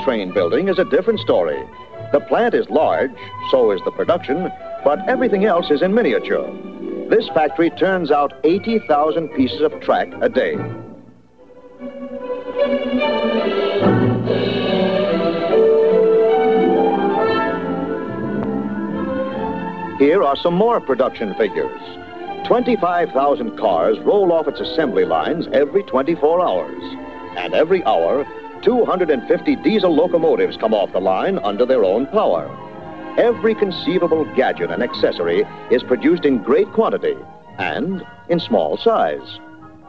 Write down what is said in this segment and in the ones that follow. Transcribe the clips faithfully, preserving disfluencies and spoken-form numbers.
train building is a different story. The plant is large, so is the production, but everything else is in miniature. This factory turns out eighty thousand pieces of track a day. Here are some more production figures. twenty-five thousand cars roll off its assembly lines every twenty-four hours. And every hour, two hundred fifty diesel locomotives come off the line under their own power. Every conceivable gadget and accessory is produced in great quantity and in small size.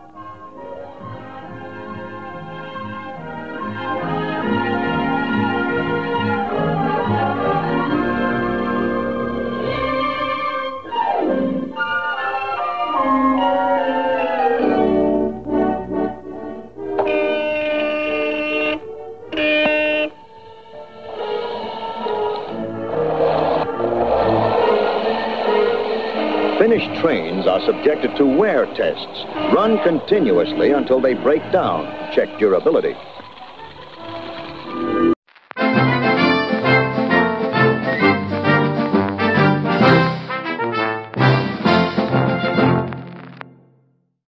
Finished trains are subjected to wear tests, run continuously until they break down, check durability.